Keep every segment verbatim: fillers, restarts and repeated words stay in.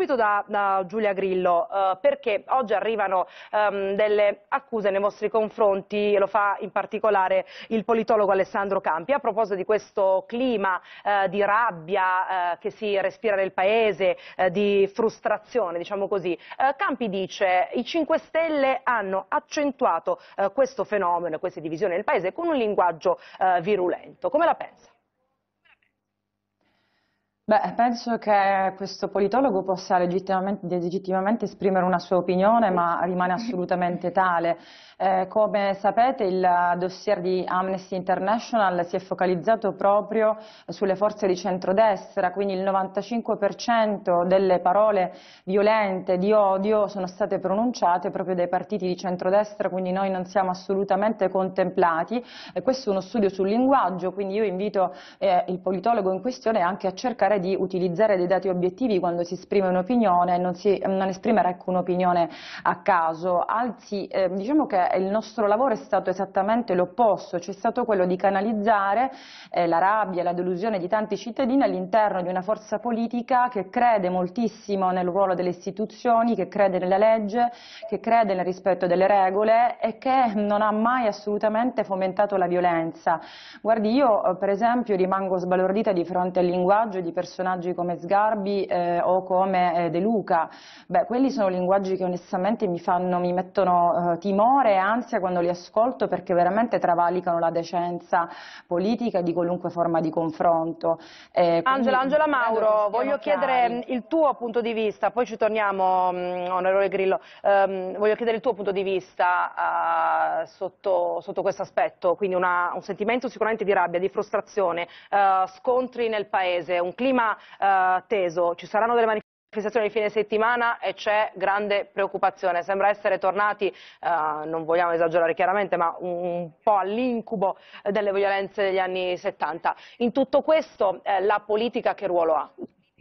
subito da, da Giulia Grillo, eh, perché oggi arrivano ehm, delle accuse nei vostri confronti, e lo fa in particolare il politologo Alessandro Campi, a proposito di questo clima eh, di rabbia eh, che si respira nel paese, eh, di frustrazione, diciamo così. Eh, Campi dice: i cinque Stelle hanno accentuato eh, questo fenomeno e queste divisioni nel paese con un linguaggio eh, virulento. Come la pensa? Beh, penso che questo politologo possa legittimamente, legittimamente esprimere una sua opinione, ma rimane assolutamente tale. Eh, come sapete, il dossier di Amnesty International si è focalizzato proprio sulle forze di centrodestra, quindi il novantacinque per cento delle parole violente, di odio, sono state pronunciate proprio dai partiti di centrodestra, quindi noi non siamo assolutamente contemplati. E questo è uno studio sul linguaggio, quindi io invito eh, il politologo in questione anche a cercare di utilizzare dei dati obiettivi quando si esprime un'opinione e non, si, non esprimere ecco, un'opinione a caso. Anzi, eh, diciamo che il nostro lavoro è stato esattamente l'opposto, cioè è stato quello di canalizzare eh, la rabbia e la delusione di tanti cittadini all'interno di una forza politica che crede moltissimo nel ruolo delle istituzioni, che crede nella legge, che crede nel rispetto delle regole e che non ha mai assolutamente fomentato la violenza. Guardi, io eh, per esempio rimango sbalordita di fronte al linguaggio di personaggi come Sgarbi eh, o come eh, De Luca. Beh, quelli sono linguaggi che onestamente mi fanno, mi mettono eh, timore e ansia quando li ascolto, perché veramente travalicano la decenza politica di qualunque forma di confronto. Eh, Angela, Angela Mauro, voglio chiedere chiari. il tuo punto di vista, poi ci torniamo, mh, onorevole Grillo, ehm, voglio chiedere il tuo punto di vista uh, sotto, sotto questo aspetto, quindi una, un sentimento sicuramente di rabbia, di frustrazione, uh, scontri nel paese, un clima uh, teso, ci saranno delle manifestazioni di fine settimana e c'è grande preoccupazione, sembra essere tornati, eh, non vogliamo esagerare chiaramente, ma un, un po' all'incubo delle violenze degli anni settanta. In tutto questo eh, la politica che ruolo ha?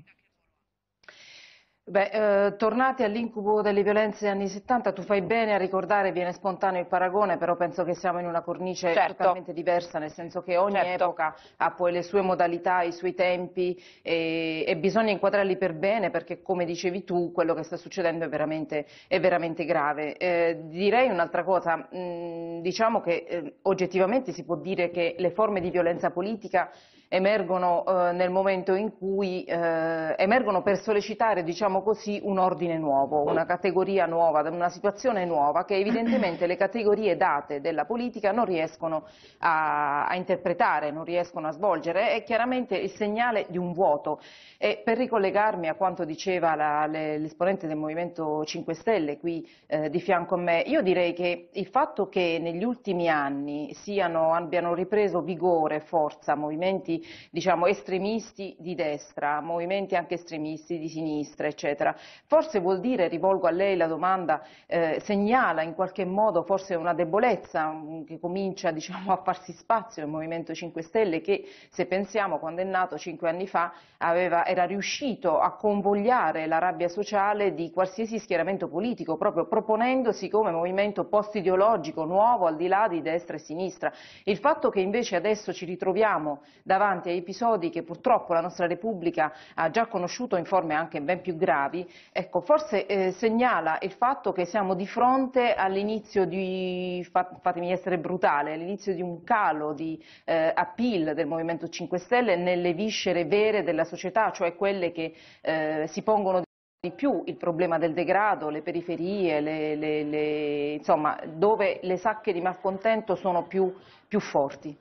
Beh, eh, tornati all'incubo delle violenze degli anni settanta, tu fai bene a ricordare, viene spontaneo il paragone, però penso che siamo in una cornice certo. totalmente diversa, nel senso che ogni certo. epoca ha poi le sue modalità, i suoi tempi e, e bisogna inquadrarli per bene, perché come dicevi tu, quello che sta succedendo è veramente, è veramente grave. Eh, direi un'altra cosa, mh, diciamo che eh, oggettivamente si può dire che le forme di violenza politica emergono eh, nel momento in cui eh, emergono per sollecitare, diciamo così, un ordine nuovo, una categoria nuova, una situazione nuova che evidentemente le categorie date della politica non riescono a, a interpretare, non riescono a svolgere. È chiaramente il segnale di un vuoto. E per ricollegarmi a quanto diceva l'esponente del Movimento cinque Stelle qui eh, di fianco a me, io direi che il fatto che negli ultimi anni siano, abbiano ripreso vigore e forza movimenti diciamo estremisti di destra, movimenti anche estremisti di sinistra, eccetera, forse vuol dire, rivolgo a lei la domanda, eh, segnala in qualche modo forse una debolezza um, che comincia diciamo a farsi spazio nel Movimento cinque Stelle, che se pensiamo quando è nato cinque anni fa aveva, era riuscito a convogliare la rabbia sociale di qualsiasi schieramento politico, proprio proponendosi come movimento post-ideologico nuovo al di là di destra e sinistra. Il fatto che invece adesso ci ritroviamo davanti a episodi che purtroppo la nostra Repubblica ha già conosciuto in forme anche ben più gravi, ecco, forse eh, segnala il fatto che siamo di fronte all'inizio di, fatemi essere brutale, all'inizio di un calo di eh, appeal del Movimento cinque Stelle nelle viscere vere della società, cioè quelle che eh, si pongono di più il problema del degrado, le periferie, le, le, le, insomma, dove le sacche di malcontento sono più, più forti.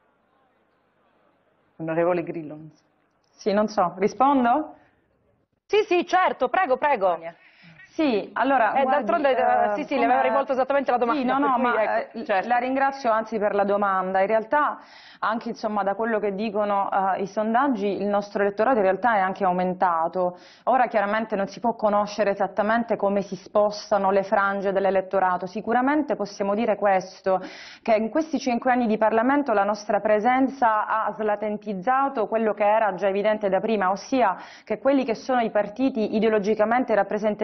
Onorevole Grillo. Sì, non so, rispondo? Sì, sì, certo, prego, prego. Sì, allora, eh, guardi, d'altronde, eh, sì, sì, come... le aveva rivolto esattamente la domanda. Sì, no, no, cui, ma ecco, eh, certo. la ringrazio anzi per la domanda. In realtà, anche insomma, da quello che dicono eh, i sondaggi, il nostro elettorato in realtà è anche aumentato. Ora chiaramente non si può conoscere esattamente come si spostano le frange dell'elettorato. Sicuramente possiamo dire questo, che in questi cinque anni di Parlamento la nostra presenza ha slatentizzato quello che era già evidente da prima, ossia che quelli che sono i partiti ideologicamente rappresentativi di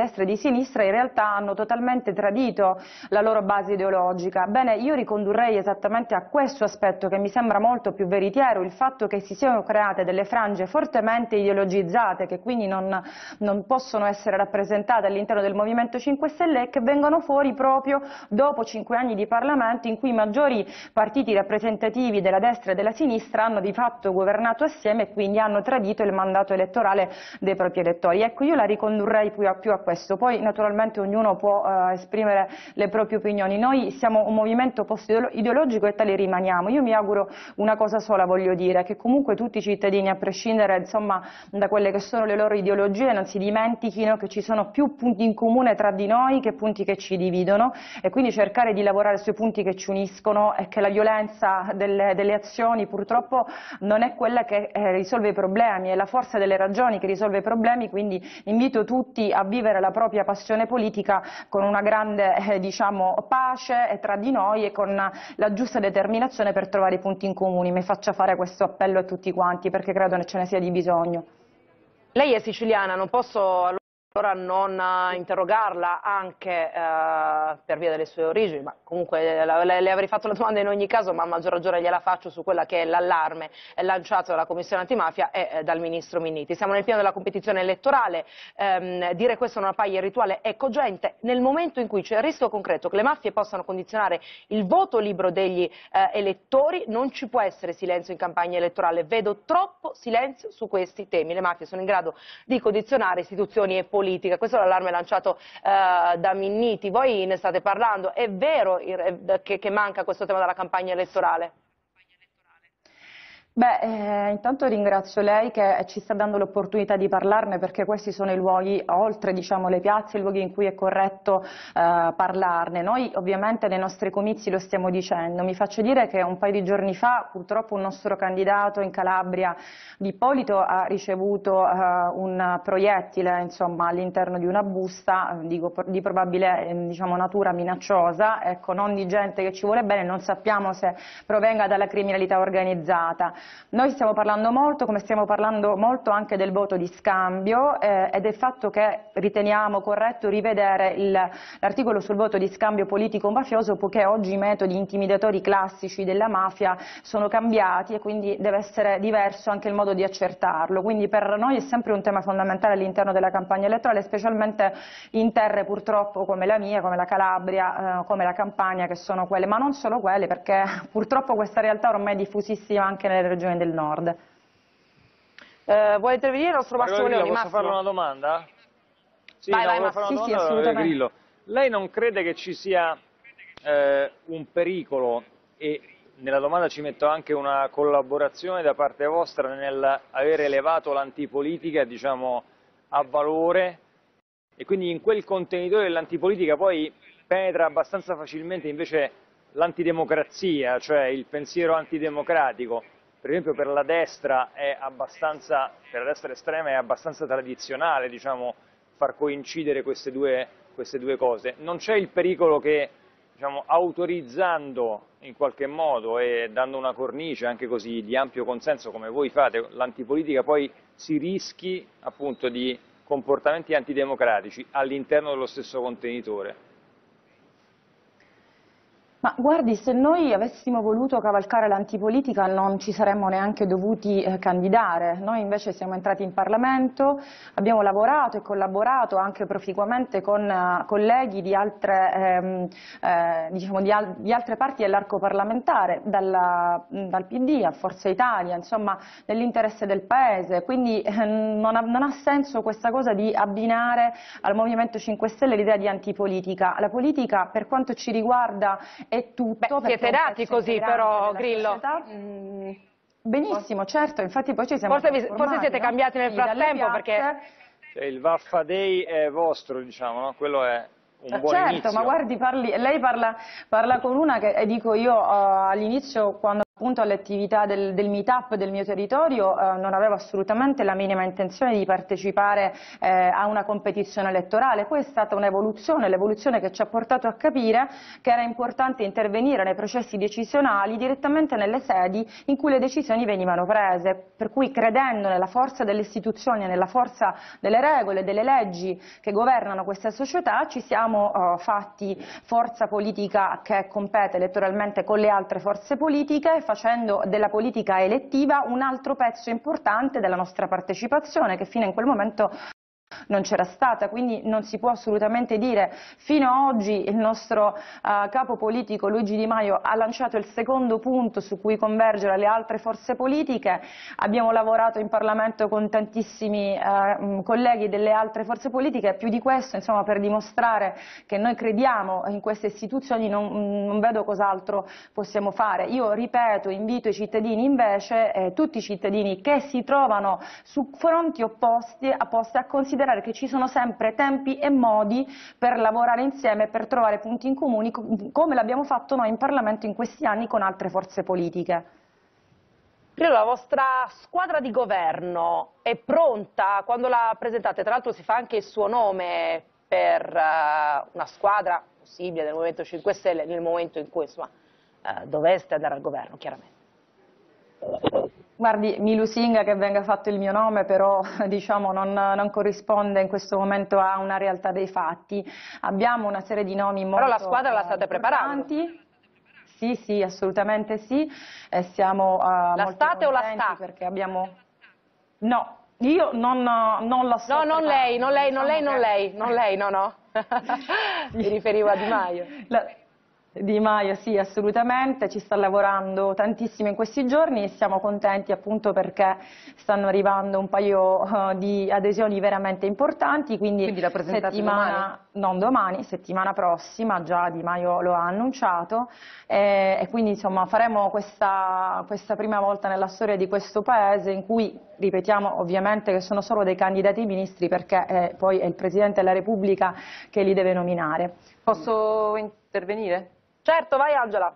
destra e di sinistra in realtà hanno totalmente tradito la loro base ideologica. Bene, io ricondurrei esattamente a questo aspetto che mi sembra molto più veritiero, il fatto che si siano create delle frange fortemente ideologizzate che quindi non, non possono essere rappresentate all'interno del Movimento cinque Stelle e che vengono fuori proprio dopo cinque anni di Parlamento in cui i maggiori partiti rappresentativi della destra e della sinistra hanno di fatto governato assieme e quindi hanno tradito il mandato elettorale dei propri elettori. Ecco, io la ricondurrei più a, più a questo, poi naturalmente ognuno può eh, esprimere le proprie opinioni. Noi siamo un movimento post-ideologico e tale rimaniamo. Io mi auguro una cosa sola, voglio dire, che comunque tutti i cittadini, a prescindere insomma, da quelle che sono le loro ideologie, non si dimentichino che ci sono più punti in comune tra di noi che punti che ci dividono e quindi cercare di lavorare sui punti che ci uniscono e che la violenza delle, delle azioni purtroppo non è quella che eh, risolve i problemi, è la forza delle ragioni che risolve i problemi, quindi invito tutti a vivere la propria passione politica con una grande eh, diciamo, pace tra di noi e con la giusta determinazione per trovare i punti in comune. Mi faccia fare questo appello a tutti quanti perché credo che ce ne sia di bisogno. Lei è siciliana, non posso allora non interrogarla anche eh, per via delle sue origini, ma comunque le, le avrei fatto la domanda in ogni caso, ma a maggior ragione gliela faccio su quella che è l'allarme lanciato dalla Commissione antimafia e eh, dal Ministro Minniti. Siamo nel pieno della competizione elettorale, ehm, dire questo non appare irrituale è cogente nel momento in cui c'è il rischio concreto che le mafie possano condizionare il voto libero degli eh, elettori, non ci può essere silenzio in campagna elettorale, vedo troppo silenzio su questi temi, le mafie sono in grado di condizionare istituzioni e politica, questo è l'allarme lanciato eh, da Minniti, voi ne state parlando, è vero che, che manca questo tema dalla campagna elettorale? Beh, eh, intanto ringrazio lei che ci sta dando l'opportunità di parlarne perché questi sono i luoghi, oltre diciamo, le piazze, i luoghi in cui è corretto eh, parlarne. Noi ovviamente nei nostri comizi lo stiamo dicendo. Mi faccio dire che un paio di giorni fa purtroppo un nostro candidato in Calabria, Di Ippolito, ha ricevuto eh, un proiettile insomma, all'interno di una busta dico, di probabile eh, diciamo, natura minacciosa, ecco, non di gente che ci vuole bene, non sappiamo se provenga dalla criminalità organizzata. Noi stiamo parlando molto, come stiamo parlando molto anche del voto di scambio eh, e del fatto che riteniamo corretto rivedere l'articolo sul voto di scambio politico-mafioso poiché oggi i metodi intimidatori classici della mafia sono cambiati e quindi deve essere diverso anche il modo di accertarlo. Quindi per noi è sempre un tema fondamentale all'interno della campagna elettorale, specialmente in terre purtroppo come la mia, come la Calabria, eh, come la Campania, che sono quelle, ma non solo quelle, perché purtroppo questa realtà ormai è diffusissima anche nelle regioni del nord. Eh, vuole intervenire il nostro Massimo Leoni? Posso Massimo? farle una domanda? Sì, vai, no, vai, volevo fare una sì, domanda sì, assolutamente. Grillo. Lei non crede che ci sia eh, un pericolo, e nella domanda ci metto anche una collaborazione da parte vostra nel aver elevato l'antipolitica diciamo, a valore e quindi in quel contenitore dell'antipolitica poi penetra abbastanza facilmente invece l'antidemocrazia, cioè il pensiero antidemocratico. Per esempio per la destra è abbastanza, per la destra estrema è abbastanza tradizionale, diciamo, far coincidere queste due, queste due cose. Non c'è il pericolo che, diciamo, autorizzando in qualche modo e dando una cornice anche così di ampio consenso come voi fate, l'antipolitica poi si rischi appunto di comportamenti antidemocratici all'interno dello stesso contenitore? Ma guardi, se noi avessimo voluto cavalcare l'antipolitica non ci saremmo neanche dovuti eh, candidare. Noi invece siamo entrati in Parlamento, abbiamo lavorato e collaborato anche proficuamente con uh, colleghi di altre, ehm, eh, diciamo di, al di altre parti dell'arco parlamentare, dalla, dal P D a Forza Italia, insomma nell'interesse del Paese. Quindi eh, non, ha, non ha senso questa cosa di abbinare al Movimento cinque Stelle l'idea di antipolitica. La politica, per quanto ci riguarda, è tutto. Beh, siete nati così però, Grillo. Mm, benissimo, certo, infatti poi ci siamo forse, vi, forse siete no? cambiati nel frattempo perché... Cioè, il Vaffa Day è vostro, diciamo, no? Quello è un buon certo, inizio. ma guardi, parli, lei parla, parla con una che, e dico io uh, all'inizio quando appunto alle attività del, del meetup del mio territorio, eh, non avevo assolutamente la minima intenzione di partecipare eh, a una competizione elettorale. Poi è stata un'evoluzione, l'evoluzione che ci ha portato a capire che era importante intervenire nei processi decisionali direttamente nelle sedi in cui le decisioni venivano prese, per cui credendo nella forza delle istituzioni e nella forza delle regole, delle leggi che governano questa società, ci siamo eh, fatti forza politica che compete elettoralmente con le altre forze politiche, facendo della politica elettiva un altro pezzo importante della nostra partecipazione, che fino in quel momento non c'era stata. Quindi non si può assolutamente dire fino ad oggi il nostro uh, capo politico Luigi Di Maio ha lanciato il secondo punto su cui convergere le altre forze politiche. Abbiamo lavorato in Parlamento con tantissimi uh, colleghi delle altre forze politiche, più di questo, insomma, per dimostrare che noi crediamo in queste istituzioni non, non vedo cos'altro possiamo fare. Io ripeto, invito i cittadini invece, eh, tutti i cittadini che si trovano su fronti opposti a, a considerare che ci sono sempre tempi e modi per lavorare insieme, per trovare punti in comune, come l'abbiamo fatto noi in Parlamento in questi anni con altre forze politiche. La vostra squadra di governo è pronta? Quando la presentate, tra l'altro si fa anche il suo nome per uh, una squadra possibile del Movimento cinque Stelle nel momento in cui insomma, uh, doveste andare al governo, chiaramente. Guardi, mi lusinga che venga fatto il mio nome, però diciamo, non, non corrisponde in questo momento a una realtà dei fatti. Abbiamo una serie di nomi molto Però la squadra la state preparando? Sì, sì, assolutamente sì. E siamo, uh, la molto state o la sta? Perché abbiamo... No, io non, non la sto No, non lei, non lei, non lei, diciamo non lei, non lei, no, no. Mi riferivo a Di Maio. La... Di Maio, sì, assolutamente, ci sta lavorando tantissimo in questi giorni e siamo contenti appunto perché stanno arrivando un paio uh, di adesioni veramente importanti, quindi, quindi la presentate settimana, domani? Non domani, settimana prossima, già Di Maio lo ha annunciato e, e quindi insomma faremo questa, questa prima volta nella storia di questo Paese in cui, ripetiamo ovviamente che sono solo dei candidati ministri perché eh, poi è il Presidente della Repubblica che li deve nominare. Posso intervenire? Certo, vai Angela.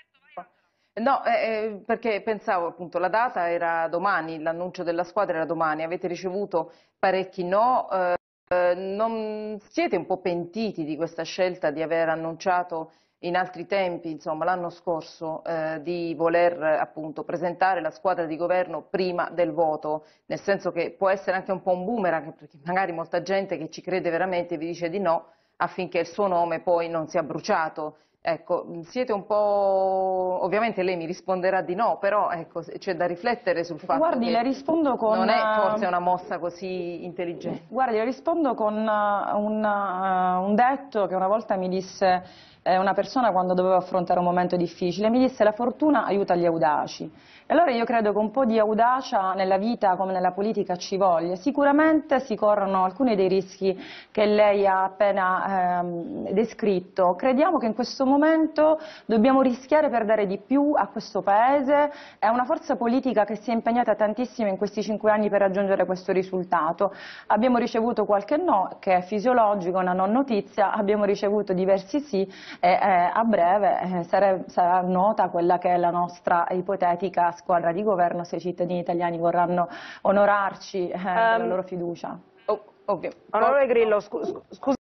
No, eh, perché pensavo appunto la data era domani, l'annuncio della squadra era domani, avete ricevuto parecchi no, eh, non siete un po' pentiti di questa scelta di aver annunciato in altri tempi, insomma l'anno scorso, eh, di voler appunto presentare la squadra di governo prima del voto, nel senso che può essere anche un po' un boomerang, perché magari molta gente che ci crede veramente vi dice di no affinché il suo nome poi non sia bruciato. Ecco, siete un po'... ovviamente lei mi risponderà di no, però ecco, c'è da riflettere sul fatto Guardi, che le rispondo con... non è forse una mossa così intelligente. Guardi, le rispondo con un, un detto che una volta mi disse eh, una persona quando dovevo affrontare un momento difficile, mi disse: la fortuna aiuta gli audaci. E allora io credo che un po' di audacia nella vita come nella politica ci voglia. Sicuramente si corrono alcuni dei rischi che lei ha appena ehm, descritto. Crediamo che in questo momento dobbiamo rischiare per dare di più a questo Paese. È una forza politica che si è impegnata tantissimo in questi cinque anni per raggiungere questo risultato. Abbiamo ricevuto qualche no, che è fisiologico, una non notizia, abbiamo ricevuto diversi sì e eh, a breve eh, sarà, sarà nota quella che è la nostra ipotetica squadra di governo se i cittadini italiani vorranno onorarci eh, um, della loro fiducia. Oh, okay. Onorevole Grillo, scu scusi.